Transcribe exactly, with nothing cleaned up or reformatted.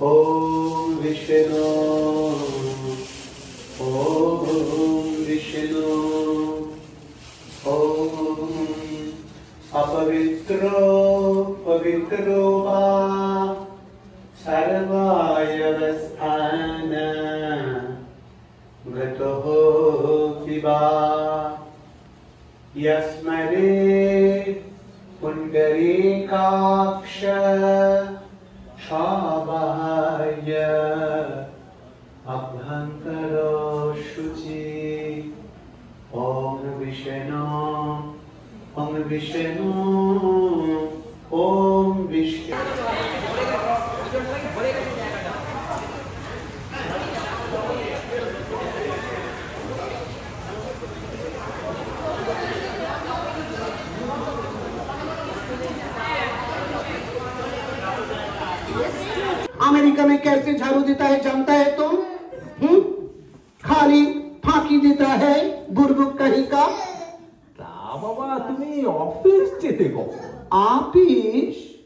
Om Vishnu, Om Vishnu, Om Apavitro, Pavitro Va, Sarvaya Vasthana, Gatoho Viva, Yasmare Pundarikaksha, Shabhaya Abhankaro Shuchi. Om Vishnu, Om Vishnu, Om Vishnu. America में कैसे झाड़ू देता है जानता है तुम? हम्म? खाली फांकी देता है बुरबुक कहीं का। তা বাবা তুমি অফিস যেতে কখন? ऑफिस